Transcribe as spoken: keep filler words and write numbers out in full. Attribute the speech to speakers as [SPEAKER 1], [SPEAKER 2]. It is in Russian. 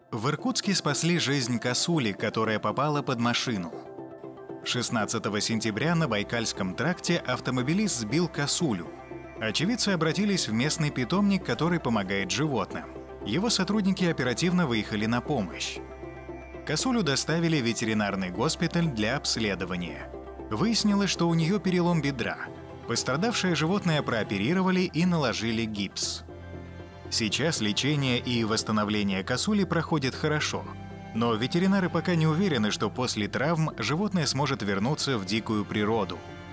[SPEAKER 1] В Иркутске спасли жизнь косули, которая попала под машину. шестнадцатого сентября на Байкальском тракте автомобилист сбил косулю. Очевидцы обратились в местный питомник, который помогает животным. Его сотрудники оперативно выехали на помощь. Косулю доставили в ветеринарный госпиталь для обследования. Выяснилось, что у нее перелом бедра. Пострадавшее животное прооперировали и наложили гипс. Сейчас лечение и восстановление косули проходит хорошо. Но ветеринары пока не уверены, что после травм животное сможет вернуться в дикую природу.